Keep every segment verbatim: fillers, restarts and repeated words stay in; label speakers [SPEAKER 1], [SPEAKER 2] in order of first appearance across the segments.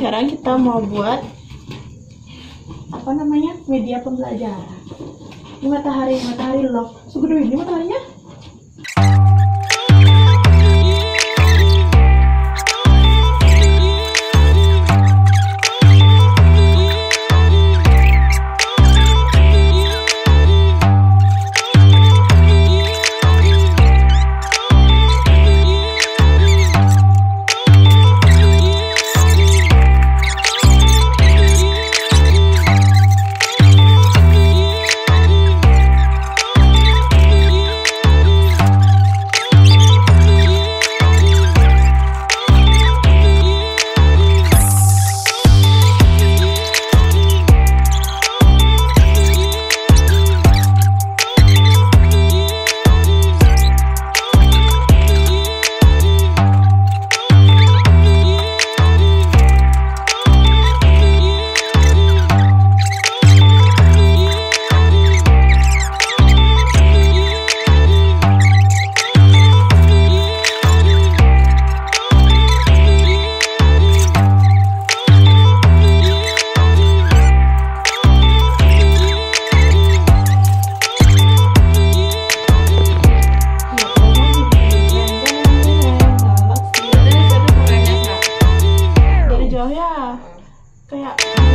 [SPEAKER 1] Sekarang kita mau buat apa namanya, media pembelajaran. Ini matahari, matahari loh. Segede ini mataharinya. Kayak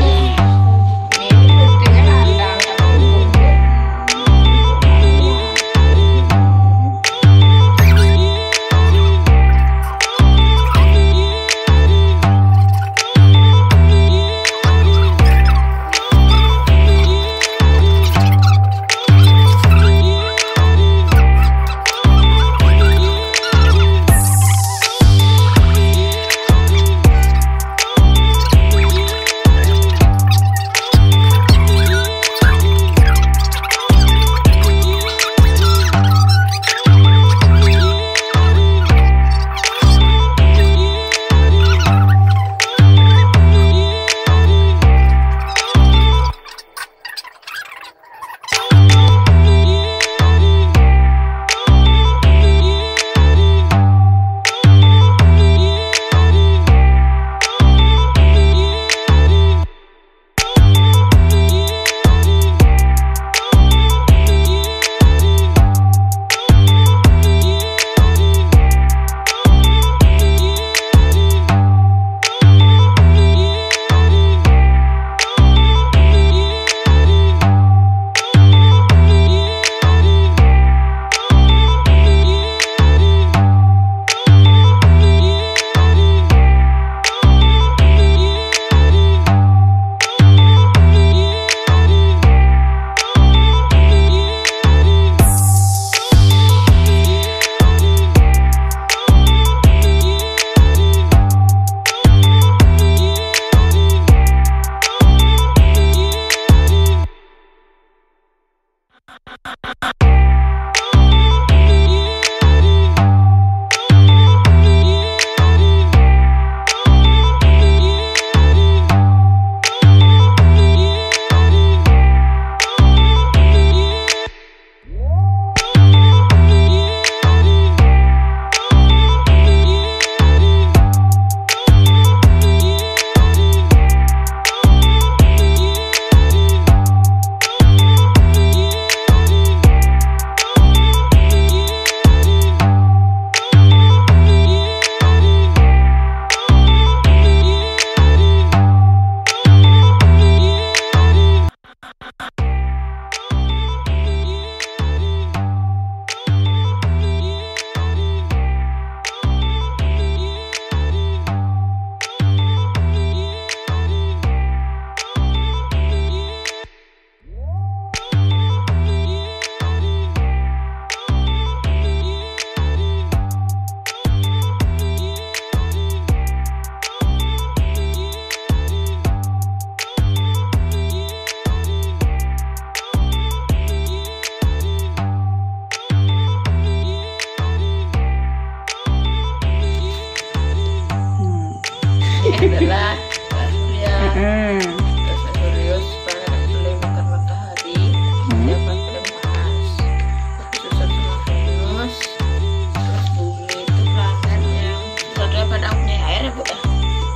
[SPEAKER 2] adalah Pak Surya, mm. terus Aquarius planet lingkar matahari, dapat bulan Mars, disusul sama Venus, terus bumi itu planet yang berada pada punya air ya Bu ya.
[SPEAKER 3] Planet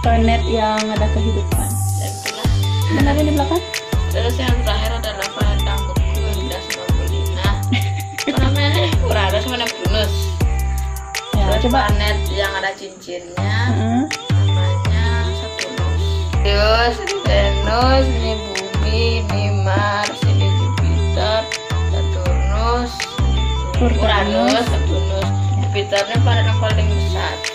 [SPEAKER 1] yang ada kehidupan.
[SPEAKER 2] Ya itulah.
[SPEAKER 1] Benar di belakang?
[SPEAKER 2] Terus yang terakhir adalah planet rambutku yang tidak semua nah apa namanya Uranus sama Neptunus.
[SPEAKER 1] Ya,
[SPEAKER 2] Terus
[SPEAKER 1] coba.
[SPEAKER 2] planet yang ada cincinnya
[SPEAKER 1] Heeh.
[SPEAKER 2] namanya Saturnus. Terus Venus, ini Bumi, ini Mars, ini Jupiter, Saturnus,
[SPEAKER 1] Uranus.
[SPEAKER 2] Uranus, Saturnus. Jupiternya planet yang paling besar.